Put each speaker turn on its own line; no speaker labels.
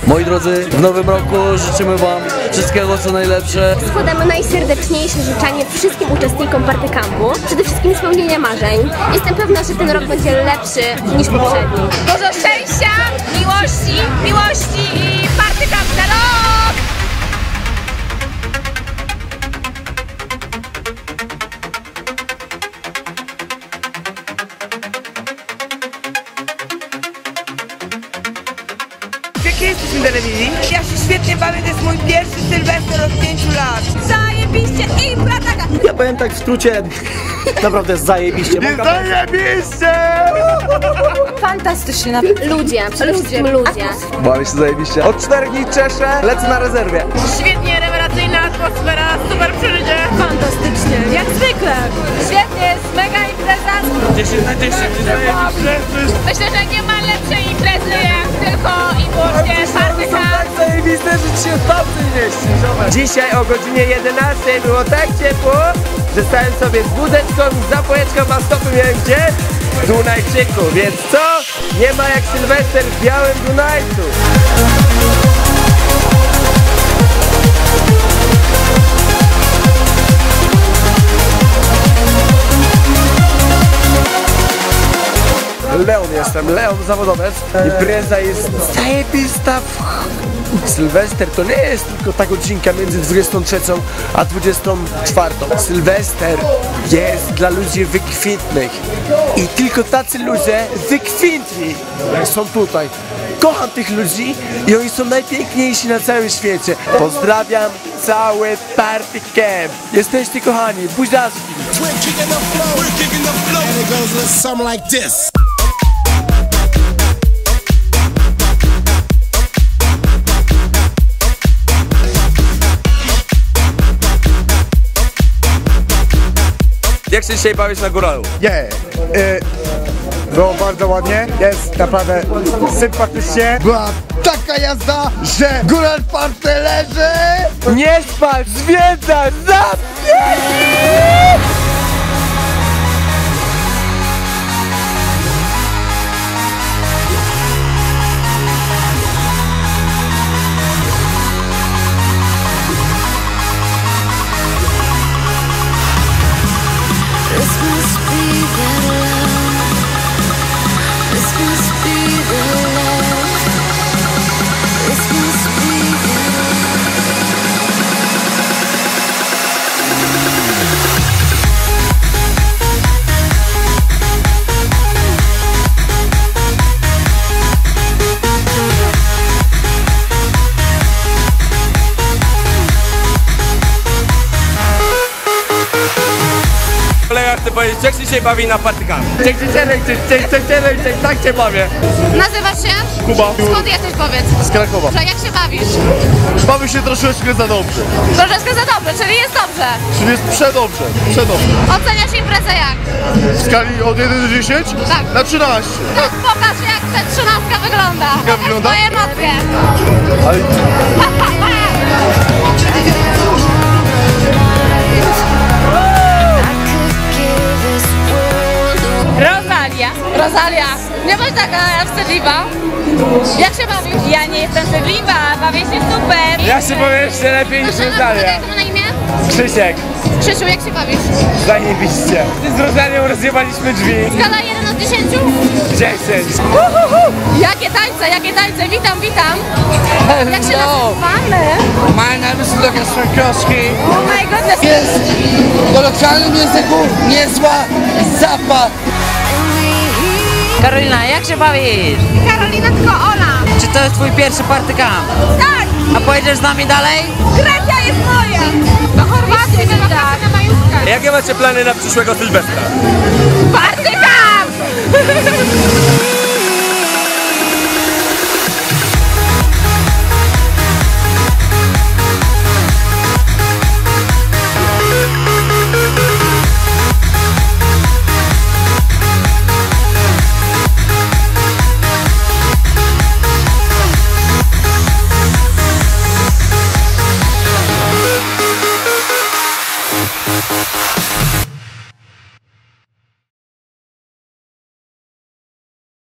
Moi drodzy, w nowym roku życzymy wam wszystkiego co najlepsze.
Składamy najserdeczniejsze życzenie wszystkim uczestnikom Party Campu. Przede wszystkim spełnienia marzeń. Jestem pewna, że ten rok będzie lepszy niż poprzedni.
Dużo szczęścia, miłości i Party Camp na rok!
Jakie jesteśmy telewizji? Ja się świetnie bawię, to jest mój pierwszy Sylwester od 5 lat.
Zajebiście i plataka!
Ja powiem tak w skrócie, naprawdę zajebiście.
Zajebiście!
Fantastycznie,
Ludzie, przede wszystkim ludzie.
Bawię się zajebiście. Od 4 dni czeszę, lecę na rezerwie.
świetnie, rewelacyjna atmosfera, super przeżycie. Fantastycznie, jak zwykle. Świetnie, jest mega impreza.
10 na 10,
Myślę, że nie ma lepszej imprezy jak tylko i wyłącznie Party Camp.
zajebiste, że ci się w papce mieści. Dzisiaj o godzinie 11 było tak ciepło, że stałem sobie z wódeczką i zapałeczką, a stopy miałem gdzie? W Dunajczyku, więc co? Nie ma jak Sylwester w białym Dunajcu. Leon jestem, Leon zawodowiec. Impreza jest zajebista. Sylwester to nie jest tylko ta godzinka między 23 a 24. Sylwester jest dla ludzi wykwintnych. I tylko tacy ludzie wykwintni są tutaj. Kocham tych ludzi i oni są najpiękniejsi na całym świecie. Pozdrawiam cały Party Camp. Jesteście kochani, buziaczki.
We're kicking the flow, and it goes a little something like this.
Jak się dzisiaj bawisz na góralu?
Było bardzo ładnie, jest naprawdę sympatycznie. Była taka jazda, że góral party leży.
Nie spać, zwiedzać, zapierdź! Kolega chce powiedzieć, jak się dzisiaj bawi na Party Camp? Tak cię bawię.
Nazywasz się?
Kuba.
Skąd jesteś, powiedz?
Z Krakowa.
Że jak się bawisz?
Bawię się troszeczkę za dobrze.
Troszeczkę za dobrze, czyli jest dobrze.
Czyli jest przedobrze.
Oceniasz imprezę jak?
W skali od 1 do 10?
Tak.
Na 13.
Tak, pokaż jak ta 13 wygląda. Pokaż
wygląda?
swoje emocje.
Ale...
Rosalia, nie bądź taka wstydliwa. Jak się bawisz? Ja nie jestem wstydliwa, bawię się super.
Ja się powiem jeszcze lepiej niż Rosalia.
Jak ma na imię?
Krzysiek,
Krzysiu, jak się bawisz?
zajebiście. Z Rosalią rozjebaliśmy drzwi.
Skala 1 od 10?
10.
Jakie tańce, witam. Jak się nazywamy?
My name is Lukas Frankowski.
Oh my goodness.
Jest w kolokwialnym języku niezła zapa.
Karolina, jak się bawisz?
Karolina, tylko Ola.
Czy to jest twój pierwszy Party Camp?
Tak,
A pojedziesz z nami dalej?
Grecja jest moja. Do Chorwacji, na majówkę.
Jakie macie plany na przyszłego Sylwestra?
Party Camp!